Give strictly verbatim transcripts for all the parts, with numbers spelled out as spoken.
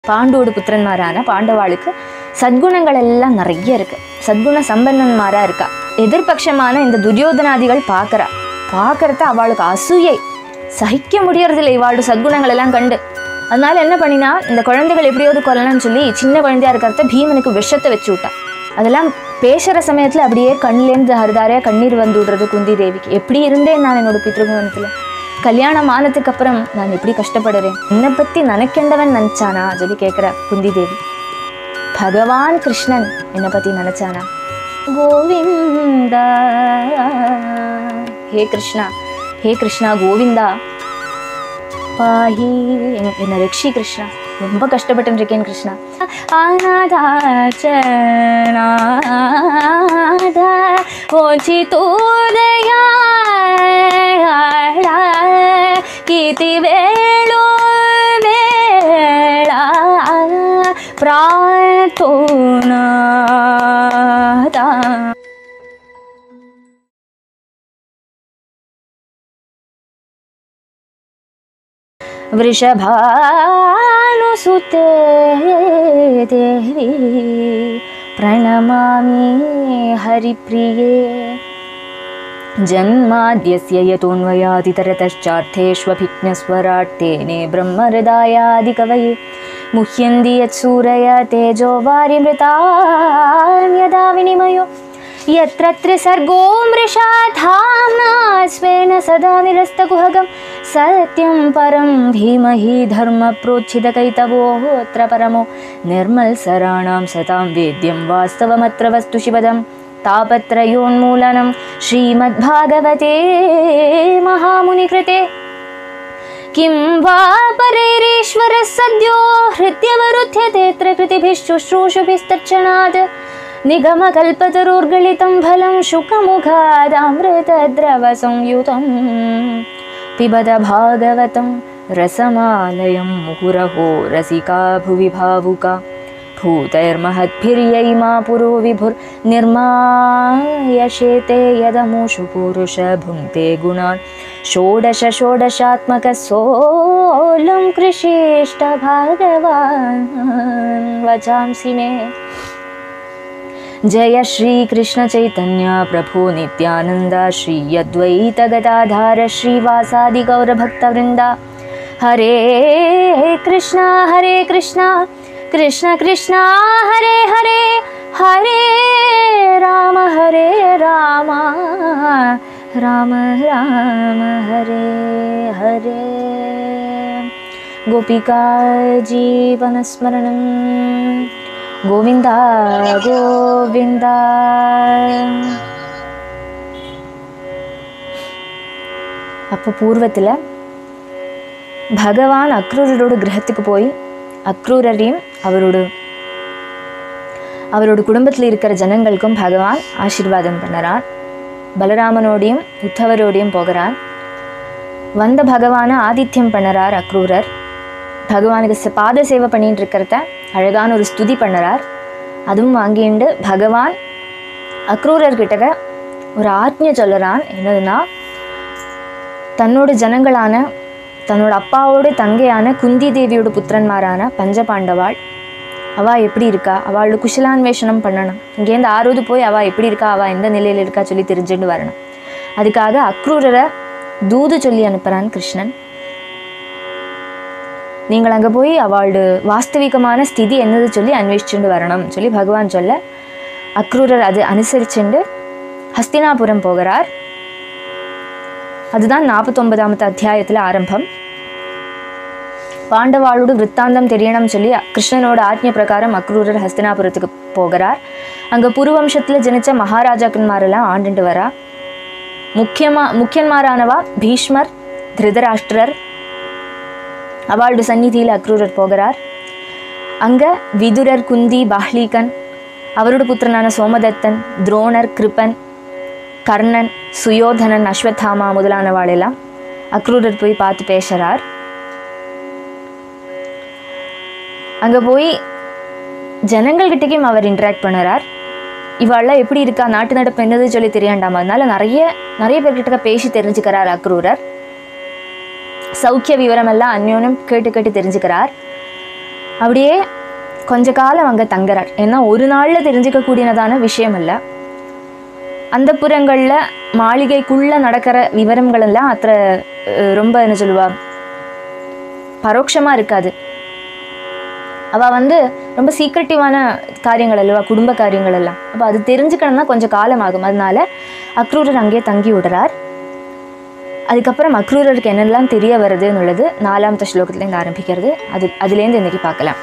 பாண்டோட புத்திரன்மாரான பாண்டவாளுக்கு சத்குணங்கள் எல்லாம் நிறைய இருக்கு. சத்குண சம்பன்னன்மாரா இருக்கா. எதிர்பட்சமான இந்த துரியோதனாதிகள் பார்க்கறா. பார்க்கறத அவளுக்கு அசூயை சகிக்க முடியறதில்லை இவாளோட சத்குணங்கள் எல்லாம் கண்டு. அதனால என்ன பண்ணினா, இந்த குழந்தைகள் எப்படியாவது கொல்லலாம்னு சொல்லி சின்ன குழந்தையா இருக்கிறத பீமனுக்கு விஷத்தை வச்சு விட்டா. அதெல்லாம் பேசுகிற சமயத்தில் அப்படியே கண்லேருந்து ஹரிதாரையாக கண்ணீர் வந்து விடுறது குந்தி தேவிக்கு. எப்படி இருந்தேன் நான் என்னோட பித்ருகுணத்தில், கல்யாணம் ஆனதுக்கு அப்புறம் நான் எப்படி கஷ்டப்படுறேன், என்னை பற்றி நினைக்கின்றவன் நினச்சானா சொல்லி கேட்குற குந்தி தேவி. பகவான் கிருஷ்ணன் என்னை பற்றி நினச்சானா? கோவிந்தா ஹே கிருஷ்ணா, ஹே கிருஷ்ணா கோவிந்தா பாஹி, என்ன ரக்ஷி கிருஷ்ணா, ரொம்ப கஷ்டப்பட்டு இருக்கேன் கிருஷ்ணா. அநாதாச்சநாத ஓச்சிதோதயா கீதி வேளோ வேளா பிரார்த்தோநாதா. वृषभानुसुते देवी प्रणमामि हरिप्रिये जन्माद्यस्य यतोऽन्वयादितरतश्चार्थेष्वभिज्ञस्वराट् तेने ब्रह्महृदायादिकवये मुह्यन्ति यत्सूरया तेजो वारिमृतां यदा विनिमयो यत्र त्रिसर्गो मृषा धाम्ना स्वेन सदा निरस्तकुहकं सत्यं परं धीमहि धर्मप्रोच्छितकैतवोऽत्र परमो निर्मलसराणां सतां वेद्यं वास्तवमत्र वस्तु शिवदं तापत्रयोन्मूलनं श्रीमद्भागवते महामुनिकृते किं वा परैरीश्वरः सद्यो हृद्यवरुध्यतेऽत्र कृतिभिश्शुश्रूषुभिस्तत्क्षणात् निगमकल्पतरुर्गलितं फलं शुकमुखादामृतद्रवसंयुतं पिबद भागवतं रसमालयं मुहुरहो रसिका भुवि भावुका भूतैर्महद्भिर्यैमा पुरो विभुर्निर्मायशेते यदमुषु पुरुष भुङ्क्ते गुणान् षोडश षोडशात्मकः सोऽलं कृषिष्ट भगवान् वचांसि मे. जय श्री कृष्ण चैतन्य प्रभु नित्यानंद श्री अद्वैत गदाधार श्रीवासादि गौर भक्तवृंदा. हरे कृष्णा हरे कृष्णा कृष्ण कृष्णा हरे हरे हरे राम हरे राम राम राम हरे हरे. गोपिका जीवनस्मरणं கோவிந்தா கோவிந்தா. அப்போ பூர்வத்தில் பகவான் அக்ரூரரோட கிரகத்துக்கு போய் அக்ரூரரையும் அவரோட அவரோட குடும்பத்தில் இருக்கிற ஜனங்களுக்கும் பகவான் ஆசீர்வாதம் பண்ணுறான். பலராமனோடையும் உத்தவரோடையும் போகிறான். வந்த பகவானை ஆதித்யம் பண்ணுறார் அக்ரூரர். பகவானுக்கு பாத சேவை பண்ணிட்டு இருக்கிறத அழகான ஒரு ஸ்துதி பண்ணுறார். அதுவும் வாங்கிண்டு பகவான் அக்ரூரர்கிட்ட ஒரு ஆத்மிய சொல்லுறான். என்னதுன்னா, தன்னோட ஜனங்களான தன்னோட அப்பாவோட தங்கையான குந்தி தேவியோட புத்திரன்மாரான பஞ்சபாண்டவாள் அவள் எப்படி இருக்கா, அவளோட குஷலான்வேஷனம் பண்ணணும். இங்கேருந்து ஆறுவது போய் அவள் எப்படி இருக்கா, அவள் எந்த நிலையில் இருக்கா சொல்லி தெரிஞ்சுட்டு வரணும். அதுக்காக அக்ரூரரை தூது சொல்லி அனுப்புகிறான் கிருஷ்ணன். நீங்கள் அங்கே போய் அவளோட வாஸ்தவிகமான ஸ்திதி என்னது சொல்லி அன்வேஷிச்சுட்டு வரணும் சொல்லி பகவான் சொல்ல அக்ரூரர் அது அனுசரிச்சுண்டு ஹஸ்தினாபுரம் போகிறார். அதுதான் நாற்பத்தொன்பதாமத்து அத்தியாயத்தில் ஆரம்பம். பாண்டவாளோட விற்த்தாந்தம் தெரியணும் சொல்லி கிருஷ்ணனோட ஆத்மிய பிரகாரம் அக்ரூரர் ஹஸ்தினாபுரத்துக்கு போகிறார். அங்கே புருவம்சத்தில் ஜனிச்ச மகாராஜாக்கன்மாரெல்லாம் ஆண்டுட்டு வரா. முக்கியமா முக்கியன்மாரானவா பீஷ்மர், திருதராஷ்டிரர், அவளோட சந்நிதியில் அக்ரூரர் போகிறார். அங்கே விதுரர், குந்தி, பாஹ்லீகன், அவரோட புத்திரனான சோமதத்தன், துரோணர், கிருபன், கர்ணன், சுயோதனன், அஸ்வத்தாமா முதலானவாளெல்லாம் அக்ரூரர் போய் பார்த்து பேசுகிறார். அங்கே போய் ஜனங்கள்கிட்டையும் அவர் இன்ட்ராக்ட் பண்ணுறார். இவாளெல்லாம் எப்படி இருக்கா, நாட்டு நடப்பு என்னது சொல்லி தெரியாண்டாமா, அதனால நிறைய நிறைய பேர்கிட்ட பேசி தெரிஞ்சுக்கிறார் அக்ரூரர். சௌக்கிய விவரமெல்லாம் அந்யோன்யம் கேட்டு கேட்டு தெரிஞ்சுக்கிறார். அப்படியே கொஞ்ச காலம் அங்கே தங்குறார். ஏன்னா ஒரு நாளில் தெரிஞ்சுக்கக்கூடியதான விஷயம் இல்லை. அந்த புறங்களில் மாளிகைக்குள்ளே நடக்கிற விவரங்கள் எல்லாம் அത്ര ரொம்ப என்ன சொல்லுவா பரோட்சமாக இருக்காது. அவள் வந்து ரொம்ப சீக்ரெட்டிவான காரியங்கள் அல்லவா, குடும்ப காரியங்கள் எல்லாம். அப்போ அது தெரிஞ்சுக்கணும்னா கொஞ்சம் காலம் ஆகும். அதனால அக்ரூரர் அங்கேயே தங்கி விடுறார். அதுக்கப்புறம் அக்ரூரருக்கு என்னெல்லாம் தெரிய வருதுன்னு உள்ளது நாலாமത്തെ ஸ்லோகத்துலேருந்து ஆரம்பிக்கிறது. அது அதுலேருந்து இன்றைக்கி பார்க்கலாம்.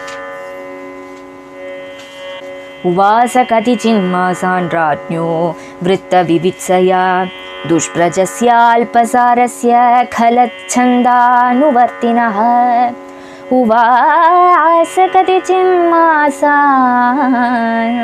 உவாச கதிச்சின்மாசான் ராஜ்ஞோ விருத்த விவித்சயா துஷ்பிரஜஸ்யால்பசாரஸ்ய கலச்சந்தானுவர்த்தினः. உவாச கதிச்சின்மாசான்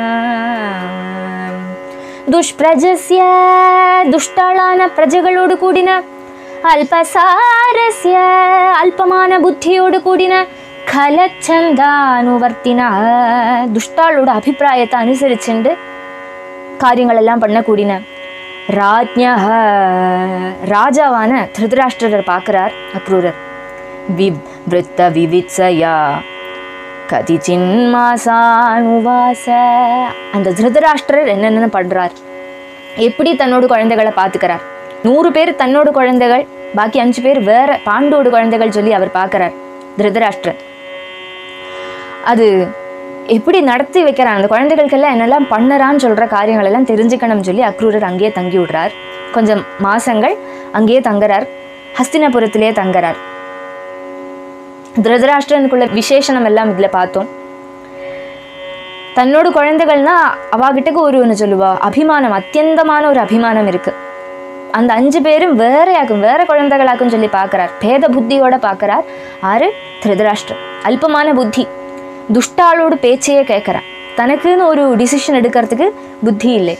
துஷ்பிரஜஸ்ய துஷ்டாளான பிரஜைகளோடு கூடின, அல்பசாரஸ்ய அல்பமான புத்தியோடு கூடின, கலச்சந்தானுவர்த்தினா துஷ்டாளோட அபிப்பிராயத்தை அனுசரிச்சுண்டு காரியங்கள் எல்லாம் பண்ணக்கூடின, ராஜ்ஞா ராஜாவான திருதராஷ்டிரர் பார்க்குறார் அக்ரூரர். விவ் விருத்த விவித்சயா கதிச்சின்மாசான் உவாச. அந்த திருதராஷ்டிரர் என்னென்ன பண்ணுறார், எப்படி தன்னோட குழந்தைகளை பார்த்துக்கிறார். நூறு பேர் தன்னோட குழந்தைகள், பாக்கி அஞ்சு பேர் வேற பாண்டோட குழந்தைகள் சொல்லி அவர் பார்க்குறார் திருதராஷ்டிரர். அது எப்படி நடத்தி வைக்கிறான், அந்த குழந்தைகளுக்கெல்லாம் என்னெல்லாம் பண்ணறான்னு சொல்கிற காரியங்கள் எல்லாம் தெரிஞ்சுக்கணும்னு சொல்லி அக்ரூரர் அங்கேயே தங்கி விடுறார். கொஞ்சம் மாதங்கள் அங்கேயே தங்குறார். ஹஸ்தினபுரத்திலே தங்குறார். திருதராஷ்டிரனுக்குள்ள விசேஷனம் எல்லாம் இதில் பார்த்தோம். தன்னோட குழந்தைகள்னா அவாகிட்டக்கு ஒரு ஒன்று சொல்லுவா அபிமானம், அத்தியந்தமான ஒரு அபிமானம் இருக்குது. அந்த அஞ்சு பேரும் வேறையாக்கும், வேற குழந்தைகளாக்கும் சொல்லி பார்க்குறார். பேத புத்தியோட பார்க்குறார். ஆறு திருதராஷ்டிரன் அல்பமான புத்தி, துஷ்டாளோடு பேச்சையே கேட்குறான். தனக்குன்னு ஒரு டிசிஷன் எடுக்கிறதுக்கு புத்தி இல்லை.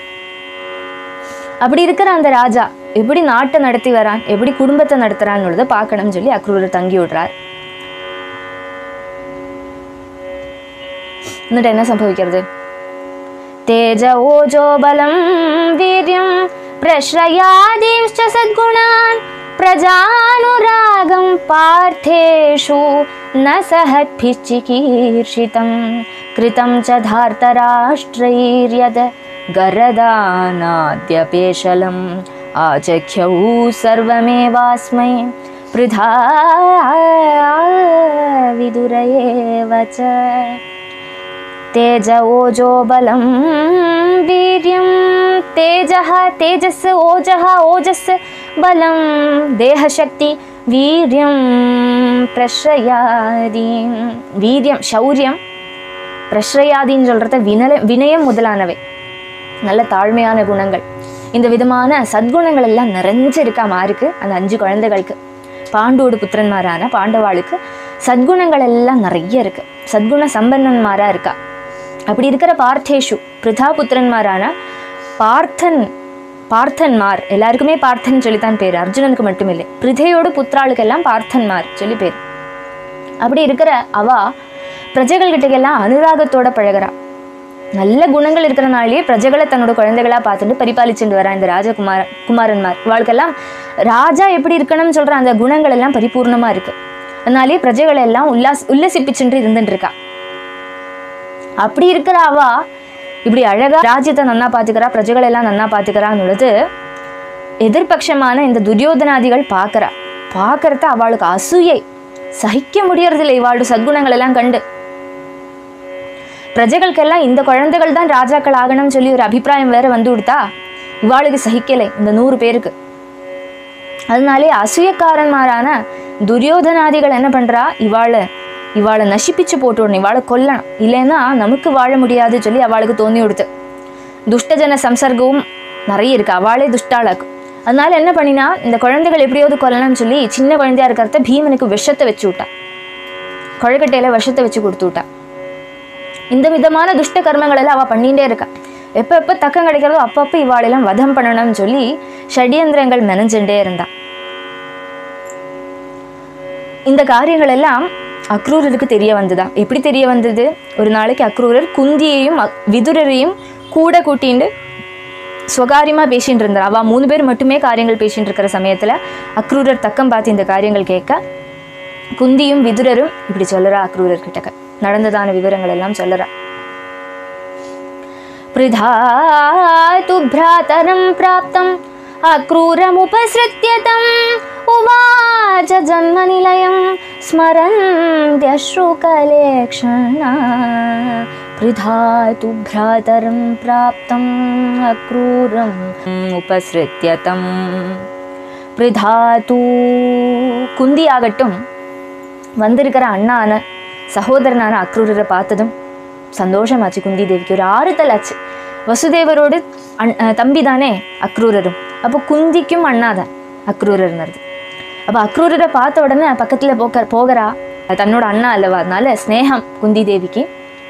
அப்படி இருக்கிற அந்த ராஜா எப்படி நாட்டை நடத்தி வரான், எப்படி குடும்பத்தை நடத்துறான்னு பார்க்கணும்னு சொல்லி அக்ரூரர் தங்கி விடுறார். എന്നിട്ട് என்ன സംഭവിக்கிறது, தேஜ ஓஜோ பலம் வீரியம் பிரஸ்ரயாதீம்ச்ச சத்குணான் பிரஜானுராகம் பார்த்தேஷு ந சஹத்பிச்சிகீர்ஷிதம் கிருதம் ச தார்த்தராஷ்ட்ரைர்யத் கரதானாத்யபேஷலம் ஆச்சக்யௌ சர்வமேவாஸ்மை ப்ருதா விதுரயேவ ச. तेज ओजो बलं वीर्यं तेजः तेजस् ओजः ओजस् बलं देहशक्ति वीर्यं प्रश्रयादीं वीर्यं शौर्यं பிரஸ்ரயாதின்னு சொல்கிறத வினல வினயம் முதலானவை நல்ல தாழ்மையான குணங்கள். இந்த விதமான சத்குணங்கள் எல்லாம் நிறைஞ்சிருக்கா மாருக்கு அந்த அஞ்சு குழந்தைகளுக்கு. பாண்டோடு புத்திரன்மாரான பாண்டவாளுக்கு சத்குணங்கள் எல்லாம் நிறைய இருக்குது. சத்குண சம்பன்னன்மாராக இருக்கா. அப்படி இருக்கிற பார்த்தேஷு பிருதா புத்திரன்மாரான பார்த்தன் பார்த்தன்மார் எல்லாருக்குமே பார்த்தன் சொல்லித்தான் பேர், அர்ஜுனனுக்கு மட்டும் இல்லை. பிருதையோடு புத்திராளுக்கெல்லாம் பார்த்தன்மார் சொல்லி பேர். அப்படி இருக்கிற அவா பிரஜைகள்கிட்டக்கெல்லாம் அனுராகத்தோட பழகிறா. நல்ல குணங்கள் இருக்கிறனாலேயே பிரஜைகளை தன்னோட குழந்தைகளாக பார்த்துட்டு பரிபாலிச்சுட்டு வரா இந்த ராஜகுமார குமாரன்மார். இவாளுக்கெல்லாம் ராஜா எப்படி இருக்கணும்னு சொல்கிற அந்த குணங்கள் எல்லாம் பரிபூர்ணமாக இருக்குது. அதனாலேயே பிரஜைகளை எல்லாம் உல்லாஸ் உல்லசிப்பிச்சுட்டு இருந்துட்டு இருக்கா. அப்படி இருக்கிற அவா இப்படி அழகா ராஜ்யத்தை நன்னா பார்த்துக்கிறா, பிரஜைகள் எல்லாம் நன்னா பார்த்துக்கிறான்னு எதிர்பட்சமான இந்த துரியோதனாதிகள் பார்க்குறா. பார்க்கறத அவளுக்கு அசூயை சகிக்க முடியறதில்லை. இவாளோட சத்குணங்கள் எல்லாம் கண்டு பிரஜைகளுக்கெல்லாம் இந்த குழந்தைகள் தான் ராஜாக்கள் ஆகணும்னு சொல்லி ஒரு அபிப்பிராயம் வேற வந்து கொடுத்தா இவாளுக்கு சகிக்கலை இந்த நூறு பேருக்கு. அதனாலே அசூயக்காரன்மாரான துரியோதனாதிகள் என்ன பண்றா, இவாளை இவாளை நசிப்பிச்சு போட்டுடணும், இவாளை கொல்லணும், இல்லைன்னா நமக்கு வாழ முடியாது சொல்லி அவளுக்கு தோணி கொடுத்து. துஷ்டஜன சம்சர்கவும் நிறைய இருக்கு, அவளே துஷ்டாளாக்கும். அதனால என்ன பண்ணினா இந்த குழந்தைகள் எப்படியாவது கொல்லணும்னு சொல்லி சின்ன குழந்தையா இருக்கிறத பீமனுக்கு விஷத்தை வச்சு விட்டா, கொழக்கட்டையில விஷத்தை வச்சு கொடுத்து விட்டா. இந்த விதமான துஷ்ட கர்மங்கள் எல்லாம் அவள் பண்ணிகிட்டே இருக்கா. எப்போ எப்போ தக்கம் கிடைக்கிறதோ அப்பப்போ இவாளெல்லாம் வதம் பண்ணணும்னு சொல்லி ஷடியந்திரங்கள் மெனஞ்சுட்டே இருந்தா. இந்த காரியங்கள் எல்லாம் அக்ரூரருக்கு தெரிய வந்ததா. எப்படி தெரிய வந்தது, ஒரு நாளைக்கு அக்ரூரர் குந்தியையும் விதுரரையும் கூட கூட்டிண்டு ஸ்வகாரியமாக பேசிகிட்டு இருந்தார். அவள் மூணு பேர் மட்டுமே காரியங்கள் பேசிகிட்டு இருக்கிற சமயத்தில் அக்ரூரர் தக்கம் பார்த்து இந்த காரியங்கள் கேட்க குந்தியும் விதுரரும் இப்படி சொல்லுறா அக்ரூரர் கிட்டக்க நடந்ததான விவரங்கள் எல்லாம் சொல்லுறா. பிருதாது பிராதரம் பிராப்தம் அக்ரூரமுபஸ்ருத்யதம் உவாச ஜன்மநிலயம் ஸ்மரந்த்யஸ்ருகலேக்ஷணா. பிருதாது பிராதரம் பிராப்தம் அக்ரூரம் உபஸ்ருத்யதம். பிருதாது குந்தி ஆகட்டும் வந்திருக்கிற அண்ணான சகோதரனான அக்ரூரரை பார்த்ததும் சந்தோஷமாச்சு. குந்தி தேவிக்கு ஒரு ஆறுதல் ஆச்சு. வசுதேவரோடு அண் தம்பி தானே அக்ரூரரும், அப்போ குந்திக்கும் அண்ணாதான் அக்ரூரர்னது. அப்போ அக்ரூரரை பார்த்த உடனே பக்கத்தில் போக போகிறா, தன்னோட அண்ணா அல்லவா, அதனால ஸ்னேகம் குந்தி தேவிக்கு.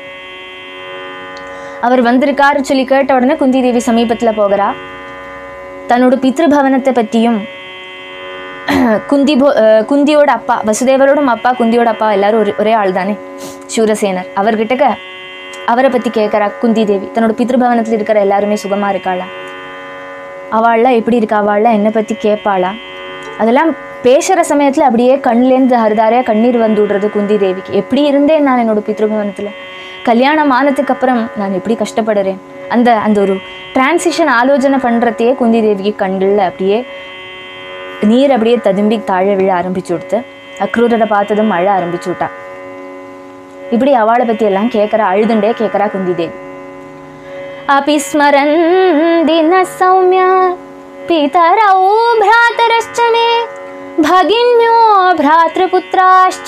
அவர் வந்திருக்காரு சொல்லி கேட்ட உடனே குந்தி தேவி சமீபத்தில் போகிறா. தன்னோட பித்ருபவனத்தை பற்றியும் குந்தி குந்தியோட அப்பா வசுதேவரோடும் அப்பா குந்தியோட அப்பா எல்லாரும் ஒரு ஒரே ஆள் தானே சூரசேனர், அவர்கிட்ட அவரை பற்றி கேட்குறா குந்தி தேவி. தன்னோட பித்ருபவனத்தில் இருக்கிற எல்லாருமே சுகமாக இருக்காளா, அவள்லாம் எப்படி இருக்கா, அவள்லாம் என்னை பற்றி கேட்பாளா, அதெல்லாம் பேசுகிற சமயத்தில் அப்படியே கண்லேருந்து ஹரிதாரையாக கண்ணீர் வந்து விடுறது குந்தி தேவிக்கு. எப்படி இருந்தேன் நான் என்னோட பித்ருபவனத்தில், கல்யாணம் ஆனதுக்கு அப்புறம் நான் எப்படி கஷ்டப்படுறேன், அந்த அந்த ஒரு டிரான்சிஷன் ஆலோசனை பண்ணுறதையே குந்தி தேவிக்கு கண்களில் அப்படியே நீர் அப்படியே ததும்பி தாழ விழ ஆரம்பிச்சு கொடுத்து அக்ரூரரை பார்த்ததும் அழ ஆரம்பிச்சு விட்டா. இப்படி அவளை பற்றி எல்லாம் கேட்குறா, அழுதுண்டே கேட்குறா குந்தி தேவி. अपि स्मरन्ति न सौम्य पितरौ भ्रातरश्च मे भगिन्यो भ्रातृपुत्राश्च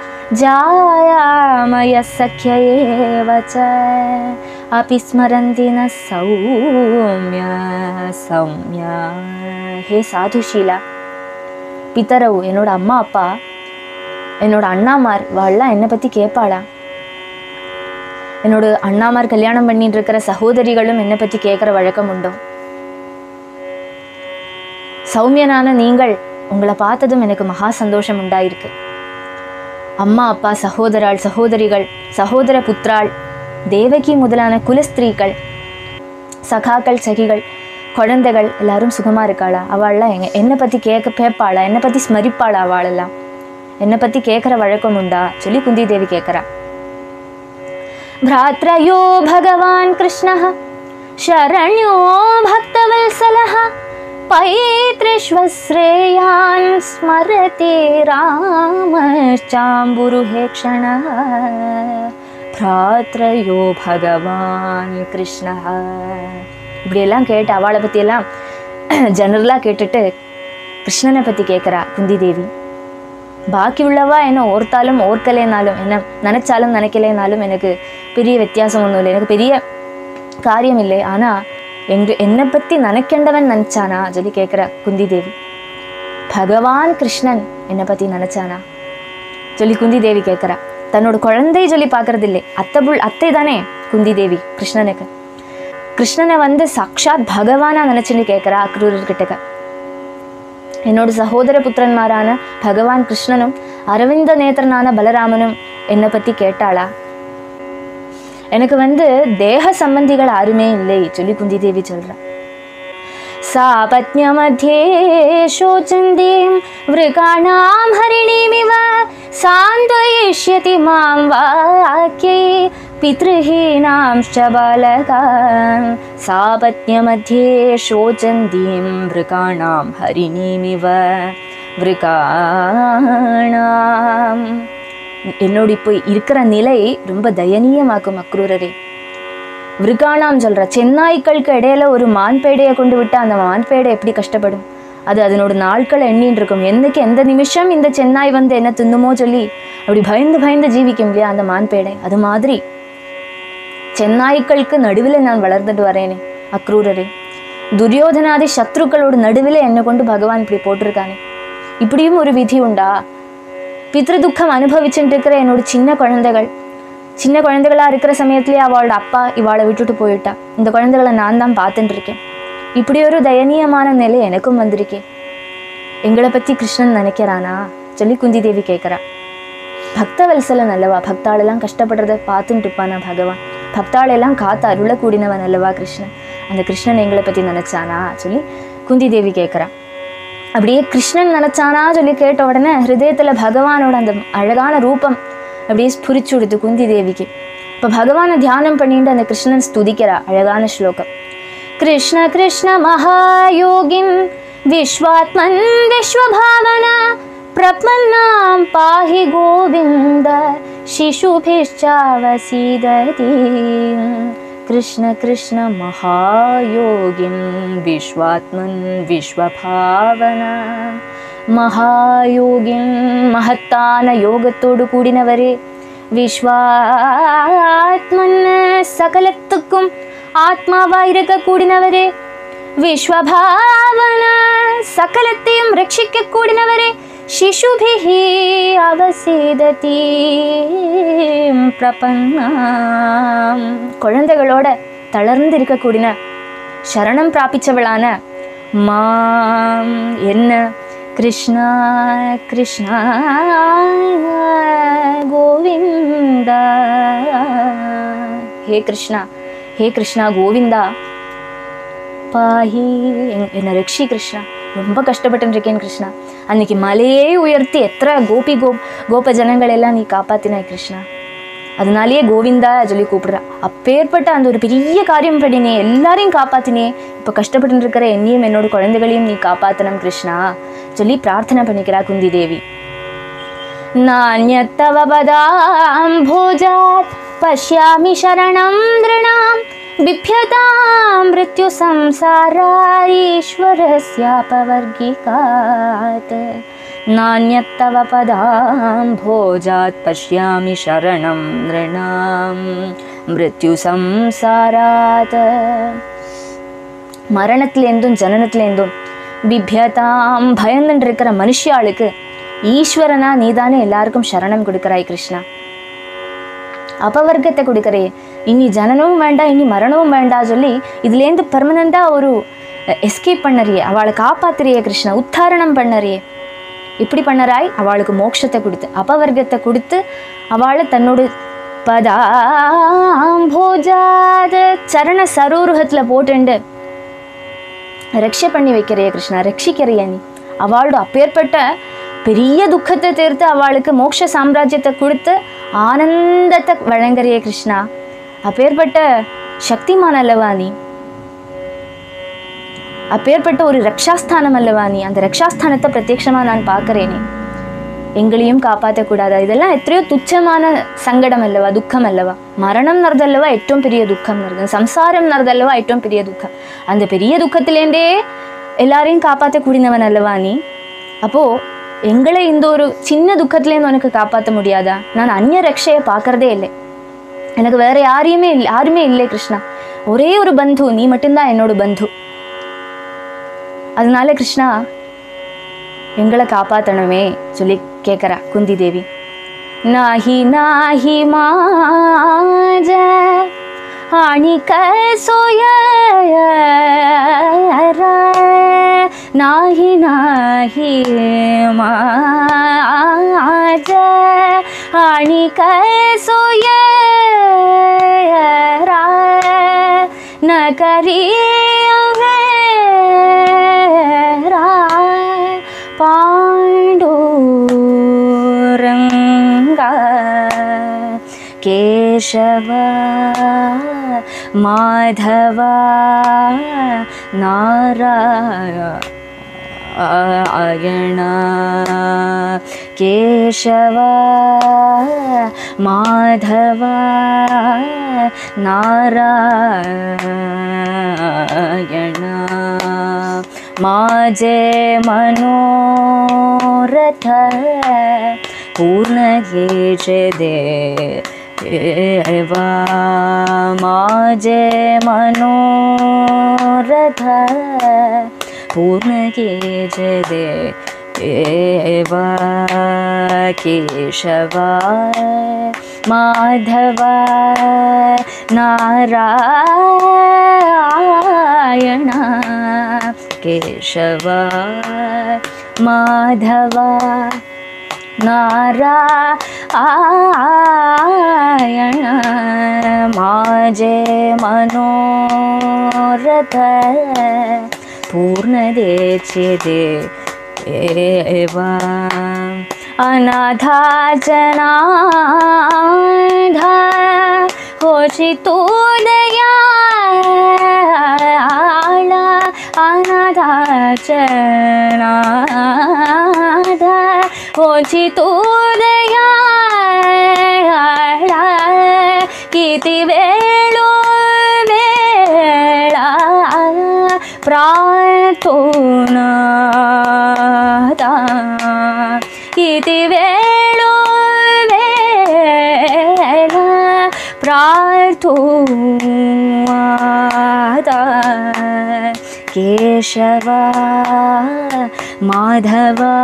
जायामय सख्य एव च. अपि स्मरन्ति न सौम्य सौम्य. हे साधुशीला, பிதரவு என்னோட அம்மா அப்பா என்னோட அண்ணாமார் வாழலாம் என்னை பற்றி கேட்பாளா, என்னோட அண்ணாமார் கல்யாணம் பண்ணிட்டு இருக்கிற சகோதரிகளும் என்னை பற்றி கேட்குற வழக்கம் உண்டோ, சௌமியனான நீங்கள் உங்களை பார்த்ததும் எனக்கு மகா சந்தோஷம் உண்டாயிருக்கு. அம்மா அப்பா சகோதராள் சகோதரிகள் சகோதர புத்திராள் தேவகி முதலான குலஸ்திரீகள் சகாக்கள் சகிகள் குழந்தைகள் எல்லாரும் சுகமாக இருக்காளா, அவள்லாம் எங்க என்னை பற்றி கேட்க கேட்பாளா, என்னை பற்றி ஸ்மரிப்பாளா, அவளெல்லாம் என்னை பற்றி கேட்குற வழக்கம் உண்டா சொல்லி குந்தி தேவி கேட்குறா. भ्रात्रयो भगवान् कृष्णः शरण्यो भक्तवत्सलः पैतृष्वश्रेयान् स्मरति रामश्चाम्बुरुहे क्षणः. भ्रात्रयो भगवान् कृष्णः. இப்படியெல்லாம் கேட்டு அவளை பற்றியெல்லாம் ஜெனரலாக கேட்டுட்டு கிருஷ்ணனை பற்றி கேட்குறா குந்தி தேவி. பாக்கி உள்ளவா என்ன ஓர்த்தாலும் ஓர்க்கலேனாலும் என்ன நினச்சாலும் நினைக்கலேனாலும் எனக்கு பெரிய வித்தியாசம் ஒன்றும் இல்லை, எனக்கு பெரிய காரியம் இல்லை. ஆனால் எங்க என்னை பற்றி நினைக்கின்றவன் நினச்சானா சொல்லி கேட்குற குந்தி தேவி. பகவான் கிருஷ்ணன் என்னை பற்றி நினச்சானா சொல்லி குந்தி தேவி கேட்குறா. தன்னோட குழந்தை சொல்லி பார்க்கறது இல்லை, அத்தை புள் அத்தை தானே குந்தி தேவி கிருஷ்ணனுக்கு. கிருஷ்ணனை வந்து சாக்ஷாத் பகவானா நினச்சின்னு கேட்குறா அக்ரூரர்கிட்ட. என்னோட சகோதர புத்திரன்மாரான பகவான் கிருஷ்ணனும் அரவிந்த நேத்திரனான பலராமனும் என்னை பற்றி கேட்டாளா, எனக்கு வந்து தேக சம்பந்திகள் யாருமே இல்லை சொல்லி குந்தி தேவி சொல்றா. சாபத்ய மத்தியே சோச்சந்தீம் விருகாணாம் ஹரிணீமிவ சாந்த்வயிஷ்யதி மாம் வாக்யை பித்ருஹீனாம்ச்ச பாலகான். சாபத்ய மத்தியே சோச்சந்தீம் விருகாணாம் ஹரிணீமிவ விருகாணாம். என்னோட இப்போ இருக்கிற நிலை ரொம்ப தயனீயமாக்கும் அக்ரூரரே. விருகாணாம் சொல்ற சென்னாய்க்களுக்கு இடையில ஒரு மான்பேடையை கொண்டு விட்டா அந்த மான்பேடை எப்படி கஷ்டப்படும், அது அதனோட நாட்களை எண்ணின்னு இருக்கும். என்னைக்கு எந்த நிமிஷம் இந்த சென்னாய் வந்து என்ன தின்னுமோ சொல்லி அப்படி பயந்து பயந்து ஜீவிக்கும் இல்லையா அந்த மான்பேடை, அது மாதிரி சென்னாய்க்களுக்கு நடுவில் நான் வளர்ந்துட்டு வரேனே அக்ரூரரே. துரியோதனாதி சத்ருக்களோட நடுவில் என்னை கொண்டு பகவான் இப்படி போட்டிருக்கானே, இப்படியும் ஒரு விதி உண்டா? பித்ரு துக்கம் அனுபவிச்சுட்டு இருக்கிற என்னோட சின்ன குழந்தைகள் சின்ன குழந்தைகளா இருக்கிற சமயத்திலேயே அவளோட அப்பா இவாளை விட்டுட்டு போயிட்டா. இந்த குழந்தைகளை நான் தான் பார்த்துட்டு இருக்கேன். இப்படி ஒரு தயனீயமான நிலை எனக்கும் வந்திருக்கேன். எங்களை பற்றி கிருஷ்ணன் நினைக்கிறானா சொல்லி குந்தி தேவி கேட்குறா. பக்தவல்சலன் அல்லவா, பக்தாளெல்லாம் கஷ்டப்படுறத பார்த்துட்டு இருப்பானா பகவான், பக்தாளெல்லாம் காத்து அருள கூடினவன் அல்லவா கிருஷ்ணன், அந்த கிருஷ்ணன் எங்களை பற்றி நினைச்சானா சொல்லி குந்தி தேவி கேட்குறா. அப்படியே கிருஷ்ணன் நினச்சானா சொல்லி கேட்ட உடனே ஹிருதயத்தில் பகவானோட அந்த அழகான ரூபம் அப்படியே ஸ்புரிச்சு விடுது குந்தி தேவிக்கு. இப்போ பகவானை தியானம் பண்ணிட்டு அந்த கிருஷ்ணன் ஸ்துதிக்கிறா. அழகான ஸ்லோகம். கிருஷ்ண கிருஷ்ண மகாயோகிம் விஸ்வாத்மன் விஸ்வபாவனா பிரபன்னாம் பாஹி கோவிந்த சிசுபிஷ்சாவசீததி. கிருஷ்ண கிருஷ்ண மகாயோகிம் விஸ்வாத்மன் விஸ்வபாவனா. மகாயோகிம் மகத்தான யோகத்தோடு கூடினவரே, விஸ்வாத்மன் சகலத்துக்கும் ஆத்மாவாய் இருக்க கூடினவரே, விஸ்வபாவன சகலத்தையும் ரட்சிக்க கூடினவரே, சிசுபிஹி அவசீததி பிரபன்னாம் குழந்தைகளோட தளர்ந்து இருக்க கூடின சரணம் பிராபிச்சவளான மாம் என்ன கிருஷ்ணா கிருஷ்ணா கோவிந்தா. ஹே கிருஷ்ணா, ஹே கிருஷ்ணா கோவிந்தா, பாஹி என்னை ரக்ஷி கிருஷ்ணா. ரொம்ப கஷ்டப்பட்டு இருக்கேன் கிருஷ்ணா. அன்னைக்கு மலையே உயர்த்தி எத்தனை கோபி கோ கோப ஜனங்கள் எல்லாம் நீ காப்பாத்தினாய் கிருஷ்ணா. அதனாலேயே கோவிந்தா சொல்லி கூப்பிடுறா. அப்பேற்பட்ட அந்த ஒரு பெரிய காரியம் பண்ணினே, எல்லாரையும் காப்பாத்தினே. இப்போ கஷ்டப்பட்டு இருக்கிற என்னையும் என்னோட குழந்தைகளையும் நீ காப்பாத்தணும் கிருஷ்ணா சொல்லி பிரார்த்தனை பண்ணிக்கிறா குந்தி தேவி. நான்யத்தவ பதாம்போஜாத் பஷ்யாமி சரணம் த்ருணாம் பிப்யதாம் மிருத்யு சம்சாரீஸ்வரஸ்யாபவர்கிகாத். நான்யத்தவ பதாம்போஜாத் பஷ்யாமி சரணம் த்ருணாம் மிருத்யு சம்சாராத். மரணத்திலேருந்தும் ஜனனத்திலேருந்தும் பிப்யதாம் பயந்துட்டு இருக்கிற மனுஷியாளுக்கு ஈஸ்வரனா நீதானே எல்லாருக்கும் சரணம் கொடுக்கறாய் கிருஷ்ணா. அபவர்க்கத்தை கொடுக்கறே, இனி ஜனனமும் வேண்டாம் இனி மரணமும் வேண்டாம் சொல்லி இதுலேருந்து பெர்மனண்டா ஒரு எஸ்கேப் பண்ணறியே, அவளை காப்பாத்துறியே கிருஷ்ணா, உத்தாரணம் பண்ணறியே. இப்படி பண்ணறாய், அவளுக்கு மோட்சத்தை கொடுத்து அபவர்க்கத்தை கொடுத்து அவளை தன்னோட பதாம்போஜாத சரண சரோருகத்துல போட்டுண்டு ரக்ஷை பண்ணி வைக்கிறைய கிருஷ்ணா, ரட்சிக்கிறைய நீ. அவளோட அப்பேற்பட்ட பெரிய துக்கத்தை தீர்த்து அவளுக்கு மோட்ச சாம்ராஜ்யத்தை கொடுத்து ஆனந்தத்தை வழங்குறிய கிருஷ்ணா. அப்பேற்பட்ட சக்திமான் அல்லவா நீ, அப்பேற்பட்ட ஒரு ரக்ஷாஸ்தானம் அல்லவா நீ. அந்த ரக்ஷாஸ்தானத்தை பிரத்யட்சமா நான் பார்க்கிறேனே, எங்களையும் காப்பாற்றக்கூடாதா? இதெல்லாம் எத்தனையோ துச்சமான சங்கடம் அல்லவா, துக்கம் அல்லவா. மரணம் நறதல்லவா ஏற்றவும் பெரிய துக்கம் நறுது, சம்சாரம் நறதல்லவா ஏற்றவும் பெரிய துக்கம். அந்த பெரிய துக்கத்திலேருந்தே எல்லாரையும் காப்பாற்ற கூடினவன் அல்லவா நீ. அப்போ எங்களை இந்த ஒரு சின்ன துக்கத்துலேருந்து உனக்கு காப்பாற்ற முடியாதா? நான் அந்நிய ரக்ஷையை பார்க்கறதே இல்லை, எனக்கு வேற யாரையுமே இல்லை, யாருமே இல்லை கிருஷ்ணா. ஒரே ஒரு பந்து நீ மட்டும்தான் என்னோட பந்து. அதனால கிருஷ்ணா எங்களை காப்பாற்றணுமே சொல்லி கேட்குறா குந்தி தேவி. நாஹி நாஹி மாஜ ஆணிக சோயர, நாஹி நாஹி மாஜ ஆணிக சோயர நகரி பாண்டூரங்கா கேசவ மாதவ நாராயண. கேசவ மாதவ நாராயண. மாஜே மனோரத பூர்ணகேஜே தேவா. மாஜே மனோரத பூர்ணகேஜே தேவா. கேசவ மாதவ நாராயண. கேசவ மாதவ நாராயண. மாஜே மனோரத பூர்ணதேச்யதே एवा अनाथा जनाधा होची तू दयाळा अनाथा जनाधा होची तू दयाळा किती वेळो वेळा प्रार्थना किती वेळो वेळा प्रार्थना केशवा माधवा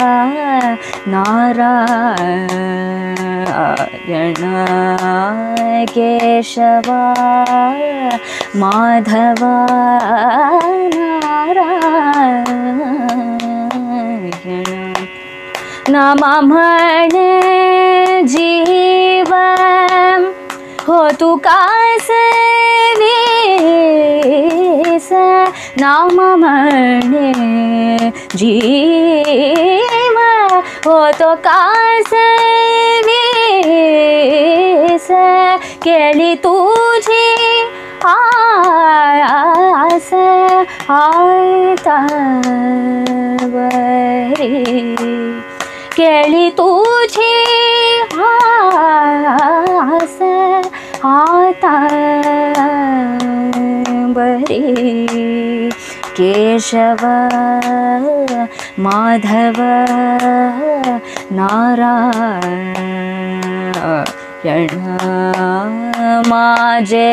नारायण केशवा माधवा नारायण नामा म्हणे जीव हो तू कास वीस नाम म्हणे जीव हो तो कास वीस केली तुझी आस आतावरी केली तुझी आस आतावरी केशव माधव नारायण माझे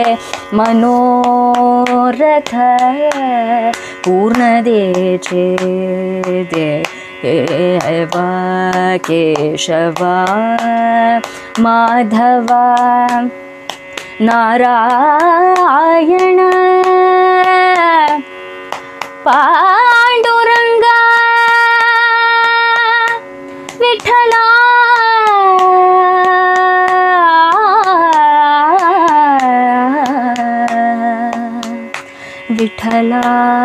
मनोरथ पूर्ण देचे देवा केशवा माधवा नारायण पांडुरंगा विठ्ठला विठ्ठला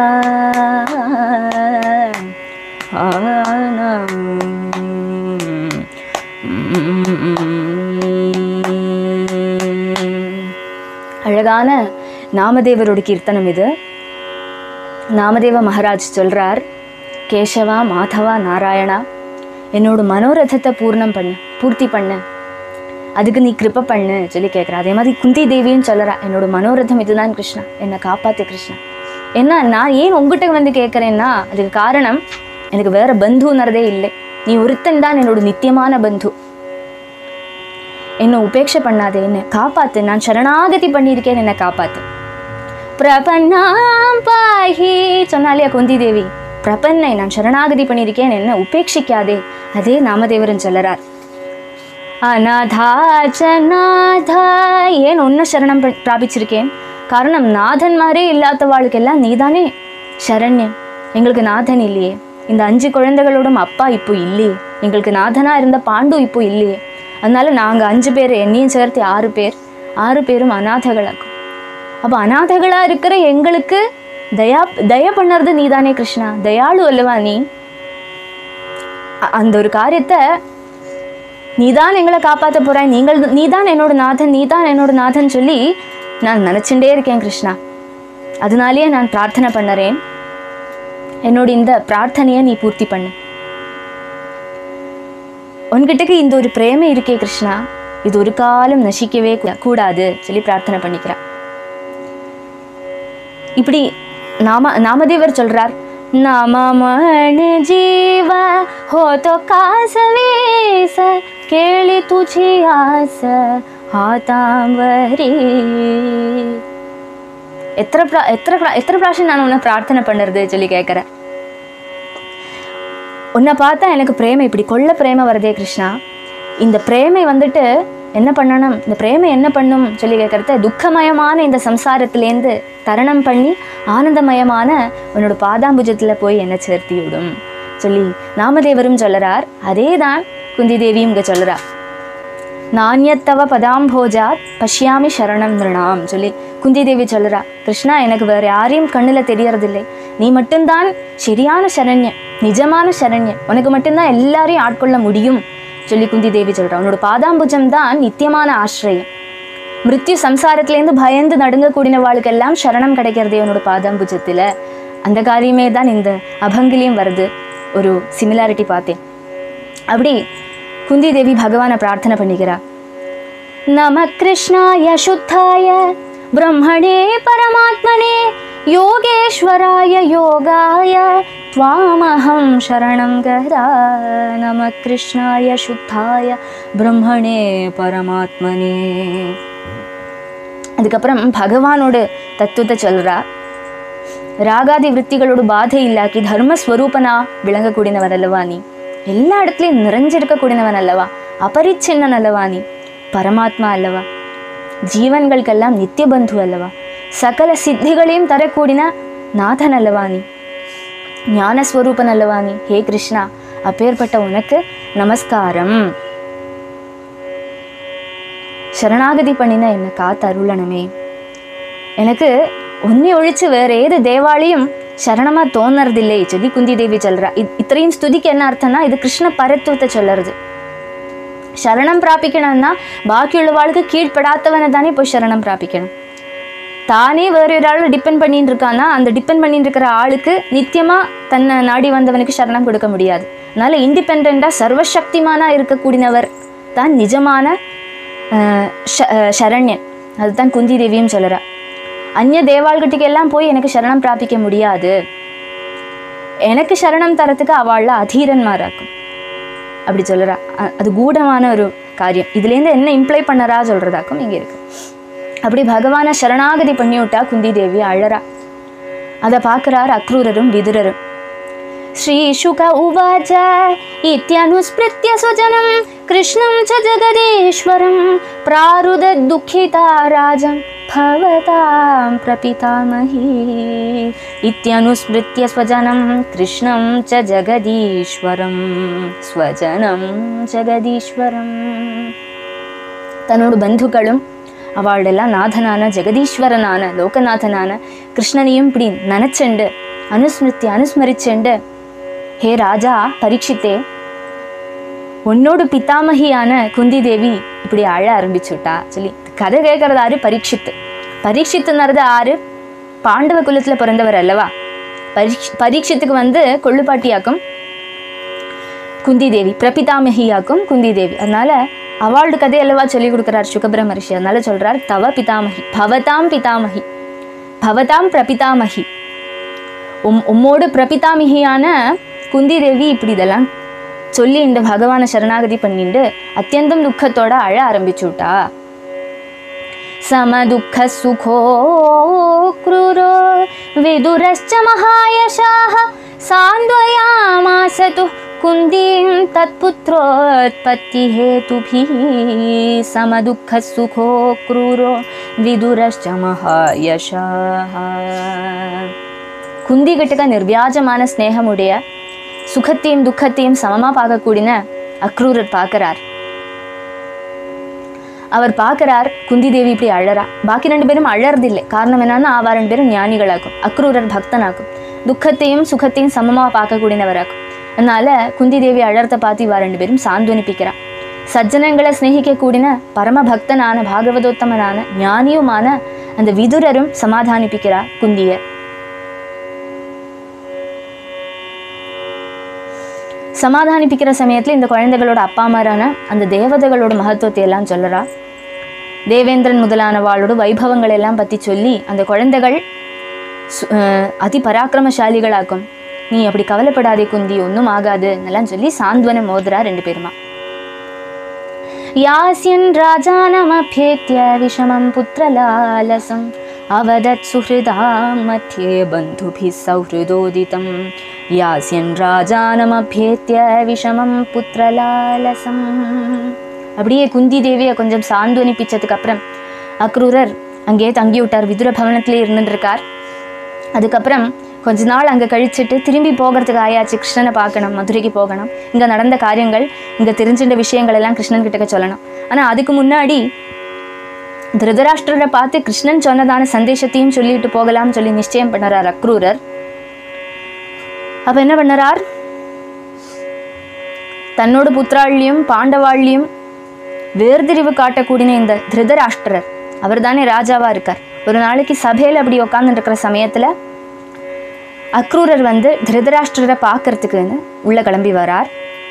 அழகான நாமதேவரோட கீர்த்தனம் இது. நாமதேவ மகாராஜ் சொல்கிறார், கேசவா மாதவா நாராயணா, என்னோட மனோரதத்தை பூர்ணம் பண்ணு, பூர்த்தி பண்ணு, அதுக்கு நீ கிருப்பை பண்ணு சொல்லி கேட்குறா. அதே மாதிரி குந்தி தேவியும் சொல்கிறா, என்னோட மனோரதம் இதுதான் கிருஷ்ணா, என்னை காப்பாற்று கிருஷ்ணா. என்ன நான் ஏன் உங்ககிட்ட வந்து கேட்குறேன்னா அதுக்கு காரணம் எனக்கு வேறு பந்துன்னறதே இல்லை, நீ ஒருத்தன் தான் என்னோட நித்தியமான பந்து, என்னை உபேட்சை பண்ணாதே, என்னை காப்பாற்று, நான் சரணாகதி பண்ணியிருக்கேன், என்னை காப்பாற்று. பிரபன்னாம் பாஹி சொன்னாலே குந்தி தேவி, பிரபன்னை நான் சரணாகதி பண்ணியிருக்கேன், என்ன உபேட்சிக்காதே. அதே நாமதேவரன் சொல்லறார், அநாதாச்சநாதா, ஏன் உன்னை சரணம் பிராபிச்சிருக்கேன், காரணம் நாதன் மாதிரே இல்லாதவாளுக்கெல்லாம் நீதானே சரண்யம். எங்களுக்கு நாதன் இல்லையே, இந்த அஞ்சு குழந்தைகளோடும் அப்பா இப்போ இல்லையே, எங்களுக்கு நாதனாக இருந்த பாண்டு இப்போ இல்லையே, அதனால நாங்கள் அஞ்சு பேர், என்னையும் சேர்த்து ஆறு பேர், ஆறு பேரும் அநாதைகளாக்கும். அப்போ அநாதைகளாக இருக்கிற எங்களுக்கு தயா தய பண்ணுறது நீதானே கிருஷ்ணா, தயாளு அல்லவா நீ, அந்த ஒரு காரியத்தை நீதான் எங்களை காப்பாற்ற போகிறாய், நீங்கள் நீதான் என்னோட நாதன், நீதான் என்னோட நாதன் சொல்லி நான் நினச்சிட்டே இருக்கேன் கிருஷ்ணா. அதனாலேயே நான் பிரார்த்தனை பண்ணுறேன், என்னோட இந்த பிரார்த்தனையை நீ பூர்த்தி பண்ணு. உன்கிட்டக்கு இந்த ஒரு பிரேமை இருக்கே கிருஷ்ணா, இது ஒரு காலம் நசிக்கவே கூடாது சொல்லி பிரார்த்தனை பண்ணிக்கிறா. இப்படி நாம நாமதேவர் சொல்றார், நாமமண ஜீவ ஹோதோ காசவேச கேளி துஜி ஆச ஆதாம்பரி. எத்தனை பிரா எத்தனை பிரா எத்தனை பிராஷன் நான் உன்னை பிரார்த்தனை பண்ணுறது சொல்லி கேட்குறேன். உன்னை பார்த்தா எனக்கு பிரேமை, இப்படி கொள்ள பிரேமை வருதே கிருஷ்ணா, இந்த பிரேமை வந்துட்டு என்ன பண்ணணும், இந்த பிரேமை என்ன பண்ணும் சொல்லி கேட்குறத, துக்கமயமான இந்த சம்சாரத்துலேருந்து தரணம் பண்ணி ஆனந்தமயமான உன்னோட பாதாம்புஜத்தில் போய் என்னை சேர்த்தி விடும் சொல்லி நாமதேவரும் சொல்லறார். அதே தான் குந்தி தேவியும் இங்கே சொல்கிறா, நானியத்தவ பதாம்போஜாத் பஷ்யாமி சரணம் நிருணாம் சொல்லி குந்தி தேவி சொல்கிறா, கிருஷ்ணா எனக்கு வேறு யாரையும் கண்ணில் தெரியறதில்லை, நீ மட்டும்தான் சரியான சரண்யம், நிஜமான சரண்யன், உனக்கு மட்டும்தான் எல்லாரையும் ஆட்கொள்ள முடியும் சொல்லி குந்தி தேவி சொல்கிறா. உன்னோட பாதாம்புஜம் தான் நித்தியமான ஆசிரியம். மிருத்யு சம்சாரத்துலேருந்து பயந்து நடுங்கக்கூடியவாளுக்கெல்லாம் சரணம் கிடைக்கிறதே உன்னோட பாதாம்புஜத்தில். அந்த காரியமே தான் இந்த அபங்கிலையும் வருது. ஒரு சிமிலாரிட்டி பார்த்தேன். அப்படி குந்தி தேவி பகவானை பிரார்த்தனை பண்ணிக்கிறா. நம கிருஷ்ணாய சுத்தாய பிரம்மணே பரமாத்மனே யோகேஸ்வராய யோகாய த்வாமஹம் சரணம் கரா. நம கிருஷ்ணாய சுத்தாய பிரம்மணே பரமாத்மனே. அதுக்கப்புறம் பகவானோட தத்துவத்தை சொல்கிறா. ராகாதி விற்த்திகளோட பாதை இல்லாக்கி தர்மஸ்வரூபனா விளங்கக்கூடியவன் அல்லவா நீ. எல்லா இடத்துலையும் நிறைஞ்சிருக்கக்கூடியவன் அல்லவா. அபரிச்சின்னன் அல்லவா நீ. பரமாத்மா அல்லவா. ஜீவன்களுக்கெல்லாம் நித்திய பந்து அல்லவா. சகல சித்திகளையும் தரக்கூடிய நாதன் அல்லவா நீ. ஞானஸ்வரூபன் அல்லவா நீ. ஹே கிருஷ்ணா, அப்பேற்பட்ட உனக்கு நமஸ்காரம். சரணாகதி பண்ணின என்னை காத்து அருளணுமே. எனக்கு ஒன்னி ஒழிச்சு வேற ஏது தேவாலையும் சரணமாக தோணுறதில்லை சொல்லி குந்தி தேவி சொல்கிறா. இது இத்தனையும் ஸ்துதிக்கு என்ன அர்த்தம்னா, இது கிருஷ்ண பரத்துவத்தை சொல்லுறது. சரணம் பிராபிக்கணும்னா பாக்கியுள்ளவாளுக்கு கீழ்படாதவனை தானே போய் சரணம் பிராபிக்கணும். தானே வேற ஒரு ஆள் டிபெண்ட் பண்ணிட்டு இருக்கான்னா அந்த டிபெண்ட் பண்ணிட்டு இருக்கிற ஆளுக்கு நித்தியமாக தன்னை நாடி வந்தவனுக்கு சரணம் கொடுக்க முடியாது. அதனால இண்டிபெண்ட்டாக சர்வசக்திமானா இருக்கக்கூடியவர் தான் நிஜமான சரண்யன். அதுதான் குந்தி தேவியும் சொல்லுறா. அந்நிய தேவாள்கிட்டக்கெல்லாம் போய் எனக்கு சரணம் பிராபிக்க முடியாது. எனக்கு சரணம் தரத்துக்கு அவள்ல அதீரன்மாராக்கும் அப்படி சொல்லுறா. அது கூடமான ஒரு காரியம். இதுலேருந்து என்ன இம்ப்ளை பண்ணறா சொல்றதாக்கும் இங்கே இருக்கு. அப்படி பகவானை சரணாகதி பண்ணி விட்டா குந்தி தேவி அழறா. அதை பார்க்குறார் அக்ரூரரும் விதுரரும். ஸ்ரீசுக உவாச்ச இத்யனுஸ்மிருத்ய சுஜனம் கிருஷ்ணம் ச ஜகதீஸ்வரம் பிராருத துக்கிதா ராஜம் பவதாம் பிரபிதாமஹி. இத்யனுஸ்மிருத்ய ஸ்வஜனம் கிருஷ்ணம் ச ஜகதீஸ்வரம் ஸ்வஜனம் ஜகதீஸ்வரம். தன்னோட பந்துக்களும் அவளெல்லாம் நாதனான ஜெகதீஸ்வரனான லோகநாதனான கிருஷ்ணனையும் இப்படி நினச்செண்டு அனுஸ்மிருத்தி அனுஸ்மரிச்செண்டு, ஹே ராஜா பரீட்சித்தே, உன்னோட பிதாமகியான குந்தி தேவி இப்படி அழ ஆரம்பிச்சுட்டா சொல்லி கதை கேட்கறது ஆறு? பரீட்சித்து. பரீட்சித்துன்றது ஆறு? பாண்டவ குலத்தில் பிறந்தவர் அல்லவா. பரீட்ச பரீட்சித்துக்கு வந்து கொள்ளுப்பாட்டியாக்கும் குந்தி தேவி, பிரபிதாமகியாக்கும் குந்தி தேவி. அதனால அவளோட கதை அல்லவா சொல்லி கொடுக்குறார் சுகபிரம ரிஷி. அதனால சொல்றார் தவ பிதாமகி பவதாம் பிதாமகி பவதாம் பிரபிதாமகி. உம் உம்மோடு பிரபிதாமகியான குந்தி தேவி இப்படி இதெல்லாம் சொல்லி இந்த பகவானை சரணாகதி பண்ணிட்டு அத்தியந்தம் துக்கத்தோட அழ ஆரம்பிச்சுட்டா. சம துக்க சுகோ க்ரூரோ விதுரஸ்ச மகாயசாஹ சாந்த்வயாமாசது குந்தீம் தத்புத்ரோத்பத்தி ஹேதுபிஹ. சம துக்க சுகோ க்ரூரோ விதுரஸ்ச மகாயசாஹ. குந்தி கிட்டக்க நிர்வியாஜமான ஸ்நேகமுடைய சுகத்தையும் துக்கத்தையும் சமமாக பார்க்கக்கூடிய அக்ரூரர் பார்க்குறார். அவர் பார்க்குறார் குந்தி தேவி இப்படி அழறா. பாக்கி ரெண்டு பேரும் அழறதில்லை. காரணம் என்னன்னா அவ ரெண்டு பேரும் ஞானிகளாக்கும், அக்ரூரர் பக்தனாக்கும், துக்கத்தையும் சுகத்தையும் சமமாக பார்க்கக்கூடியவராக்கும். அதனால குந்தி தேவி அழறத்தை பார்த்து இவா ரெண்டு பேரும் சாந்துவனிப்பிக்கிறா. சஜ்ஜனங்களை ஸ்நேகிக்கக்கூடிய பரம பக்தனான பாகவதோத்தமனான ஞானியுமான அந்த விதுரரும் சமாதானிப்பிக்கிறா குந்தியை. சமாதானிப்பிக்கிற சமயத்தில் இந்த குழந்தைகளோட அப்பா அம்மாரான அந்த தேவதைகளோட மகத்துவத்தை எல்லாம் சொல்லுறா. தேவேந்திரன் முதலானவாளோட வைபவங்கள் எல்லாம் பற்றி சொல்லி அந்த குழந்தைகள் அதி பராக்கிரமசாலிகளாக்கும், நீ அப்படி கவலைப்படாதே குந்தி, ஒன்றும் ஆகாது எல்லாம் சொல்லி சாந்த்வனம் மோதுரா ரெண்டு பேருமா. யாஸ்யன் ராஜானமப்யேத்ய விஷமம் புத்திரலாலசம் அவதத் சுஹ்ருதாம் மத்யே பந்துபி சௌஹ்ருதோதிதம். யாஸ்யன் ராஜானமப்யேத்ய விஷமம் புத்திரலாலசம். அப்படியே குந்தி தேவியை கொஞ்சம் சாந்துவனிப்பிச்சதுக்கு அப்புறம் அக்ரூரர் அங்கேயே தங்கி விட்டார். விதுர பவனத்திலே இருந்துருக்கார். அதுக்கப்புறம் கொஞ்ச நாள் அங்கே கழிச்சுட்டு திரும்பி போகிறதுக்கு ஆயாச்சு. கிருஷ்ணனை பார்க்கணும், மதுரைக்கு போகணும், இங்கே நடந்த காரியங்கள், இங்கே தெரிஞ்சின்ற விஷயங்கள் எல்லாம் கிருஷ்ணன் கிட்டக்க சொல்லணும். ஆனால் அதுக்கு முன்னாடி திருதராஷ்டிரரை பார்த்து கிருஷ்ணன் சொன்னதான சந்தேஷத்தையும் சொல்லிட்டு போகலாம்னு சொல்லி நிச்சயம் பண்ணுறார் அக்ரூரர். அப்போ என்ன பண்ணுறார், தன்னோட புத்திராள்லையும் பாண்டவாள்லையும் வேர்திரிவு காட்டக்கூடிய இந்த திருதராஷ்டிரர் அவர் தானே ராஜாவா இருக்கார். ஒரு நாளைக்கு சபையில் அப்படி உட்காந்துட்டு இருக்கிற சமயத்துல அக்ரூரர் வந்து திருதராஷ்டிரரை பார்க்கறதுக்குன்னு உள்ள கிளம்பி வரார்.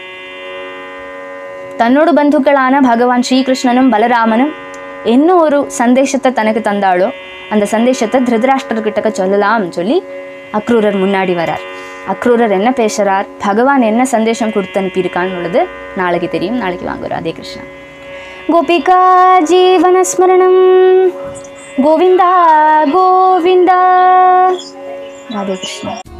தன்னோட பந்துக்களான பகவான் ஸ்ரீகிருஷ்ணனும் பலராமனும் என்ன ஒரு சந்தேஷத்தை தனக்கு தந்தாலோ அந்த சந்தேஷத்தை திருதராஷ்டிரர்கிட்ட சொல்லலாம் சொல்லி அக்ரூரர் முன்னாடி வரார். அக்ரூரர் என்ன பேசுறார், பகவான் என்ன சந்தேஷம் கொடுத்து அனுப்பியிருக்கான்னு உள்ளது நாளைக்கு தெரியும். நாளைக்கு வாங்க. ராதே கிருஷ்ணா. கோபிகா ஜீவன ஸ்மரணம் கோவிந்தா கோவிந்தா. ராதே கிருஷ்ணா.